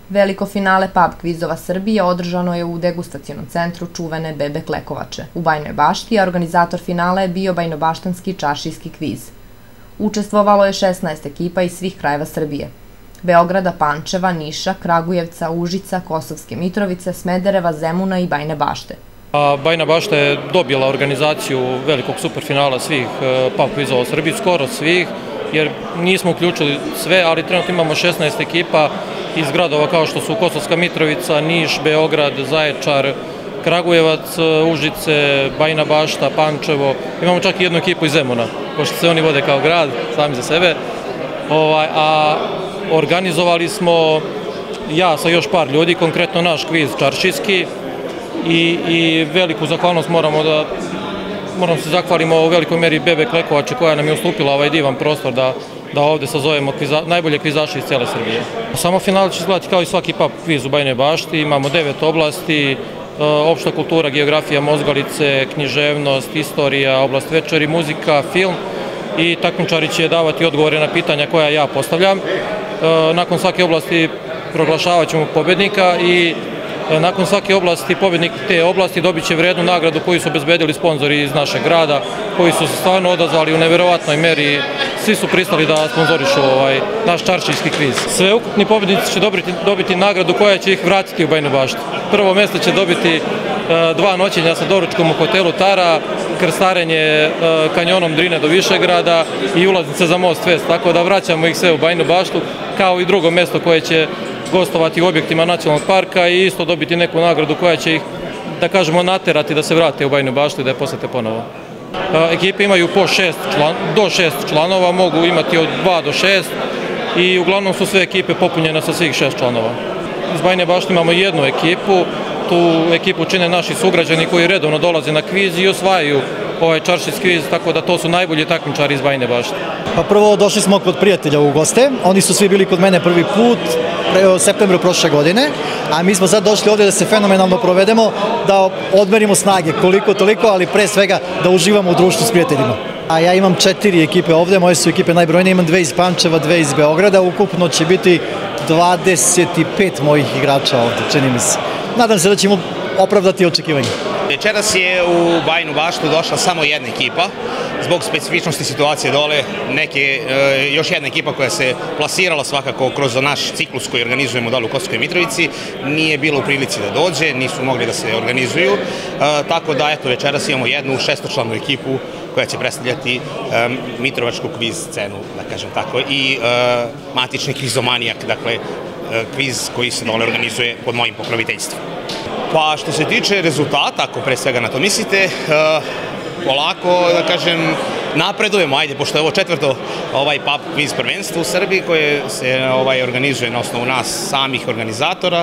Veliko finale pub kvizova Srbije održano je u degustacionom centru čuvene Bebe Klekovače u Bajinoj Bašti, a organizator finala je bio bajnobaštanski čaršijski kviz. Učestvovalo je 16 ekipa iz svih krajeva Srbije: Beograda, Pančeva, Niša, Kragujevca, Užica, Kosovske Mitrovice, Smedereva, Zemuna i Bajine Bašte. Bajina Bašta je dobila organizaciju velikog superfinala svih pub kvizova u Srbiji, skoro svih, jer nismo uključili sve, ali trenutno imamo 16 ekipa iz gradova kao što su Kosovska Mitrovica, Niš, Beograd, Zaječar, Kragujevac, Užice, Bajina Bašta, Pančevo. Imamo čak i jednu ekipu iz Zemuna, pošto se oni vode kao grad, sami za sebe. A organizovali smo ja sa još par ljudi, konkretno naš kviz čaršijski, i veliku zahvalnost moramo se zahvalimo u velikoj meri Bebe Klekovače koja nam je ustupila ovaj divan prostor da ovde sazovemo najbolje kvizaše iz cele Srbije. Samo final će izgledati kao i svaki pub kviz u Bajinoj Bašti. Imamo 9 oblasti: opšta kultura, geografija, mozgalice, književnost, istorija, oblast večeri, muzika, film, i takmičari će davati odgovore na pitanja koja ja postavljam. Nakon svake oblasti proglašavat ćemo pobednika i nakon svake oblasti pobednik te oblasti dobit će vrednu nagradu koju su obezbedili sponzori iz našeg grada, koji su se stvarno odazvali u neverovatnoj meri. Svi su pristali da sponzorišu naš čaršijski kviz. Sveukupni pobednici će dobiti nagradu koja će ih vratiti u Bajinu Baštu. Prvo mesto će dobiti 2 noćenja sa doručkom u hotelu Tara, krstarenje kanjonom Drine do Višegrada i ulaznice za Most Fest, tako da vraćamo ih sve u Bajinu Baštu, kao i drugo mesto koje će gostovati u objektima nacionalnog parka i isto dobiti neku nagradu koja će ih, da kažemo, naterati da se vrate u Bajinu Baštu i da je posete ponovo. Ekipe imaju do 6 članova, mogu imati od 2 do 6 i uglavnom su sve ekipe popunjene sa svih 6 članova. Iz Bajine Bašte imamo jednu ekipu, tu ekipu čine naši sugrađani koji redovno dolaze na kviz i osvajaju ovaj čaršijski kviz, tako da to su najbolji takmičari iz Bajine Bašte. Pa prvo došli smo kod prijatelja u goste, oni su svi bili kod mene prvi put u septembru prošle godine, a mi smo sad došli ovdje da se fenomenalno provedemo, da odmerimo snage koliko toliko, ali pre svega da uživamo u društvu s prijateljima. A ja imam 4 ekipe ovdje, moje su ekipe najbrojnije, imam 2 iz Pančeva, 2 iz Beograda, ukupno će biti 25 mojih igrača ovdje, čini mi se. Nadam se da ćemo opravdati očekivanje. Večeras je u Bajinu Baštu došla samo jedna ekipa, zbog specifičnosti situacije dole. Još jedna ekipa koja se plasirala svakako kroz naš ciklus koji organizujemo dole u Kosovskoj Mitrovici, nije bilo u prilici da dođe, nisu mogli da se organizuju, tako da eto večeras imamo jednu 6-članu ekipu koja će predstavljati mitrovačku kviz scenu, da kažem tako, i matični kvizomanijak, dakle kviz koji se dole organizuje pod mojim pokroviteljstvom. Pa što se tiče rezultata, ako pre svega na to mislite, polako, da kažem, napredujemo, ajde, pošto je ovo 4. pub kviz prvenstvo u Srbiji koje se organizuje na osnovu nas samih organizatora.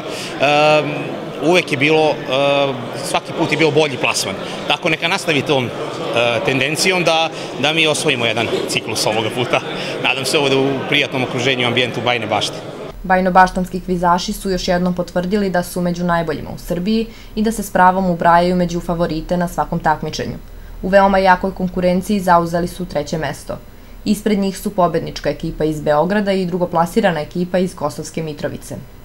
Uvek je bilo, svaki put je bio bolji plasman. Tako neka nastavi tom tendencijom da mi osvojimo jedan ciklus ovoga puta. Nadam se ovo u prijatnom okruženju i ambijentu Bajine Bašte. Bajnobaštanski kvizaši su još jednom potvrdili da su među najboljima u Srbiji i da se s pravom ubrajaju među favorite na svakom takmičenju. U veoma jakoj konkurenciji zauzeli su 3. mesto. Ispred njih su pobednička ekipa iz Beograda i drugoplasirana ekipa iz Kosovske Mitrovice.